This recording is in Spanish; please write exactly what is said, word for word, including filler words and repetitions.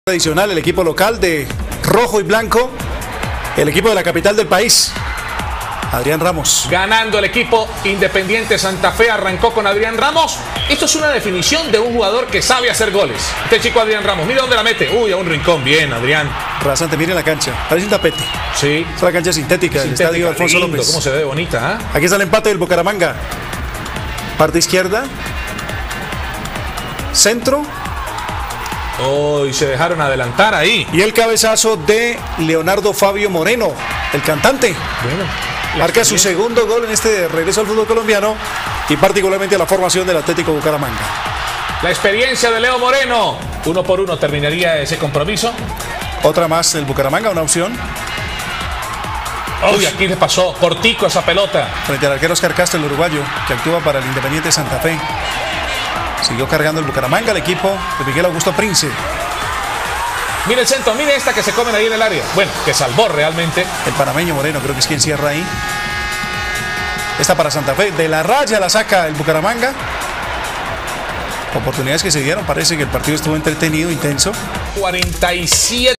Tradicional, el equipo local de rojo y blanco, el equipo de la capital del país, Adrián Ramos. Ganando el equipo Independiente Santa Fe, arrancó con Adrián Ramos. Esto es una definición de un jugador que sabe hacer goles. Este chico Adrián Ramos, mira dónde la mete. Uy, a un rincón, bien Adrián. Rasante, miren la cancha, parece un tapete. Sí. Es la cancha sintética, del estadio Alfonso lindo, López. cómo se ve bonita, ¿eh? Aquí está el empate del Bucaramanga. Parte izquierda. Centro. Oh, y se dejaron adelantar ahí. Y el cabezazo de Leonardo Fabio Moreno, el cantante. Bueno, marca su segundo gol en este regreso al fútbol colombiano y particularmente a la formación del Atlético Bucaramanga. La experiencia de Leo Moreno. Uno por uno terminaría ese compromiso. Otra más del Bucaramanga, una opción. Uy, aquí le pasó cortico esa pelota. Frente al arquero Oscar Castro, el uruguayo, que actúa para el Independiente Santa Fe. Siguió cargando el Bucaramanga, el equipo de Miguel Augusto Prince. Mire el centro, mire esta que se comen ahí en el área. Bueno, que salvó realmente. El panameño Moreno, creo que es quien cierra ahí. Esta para Santa Fe. De la raya la saca el Bucaramanga. Oportunidades que se dieron. Parece que el partido estuvo entretenido, intenso. cuarenta y siete.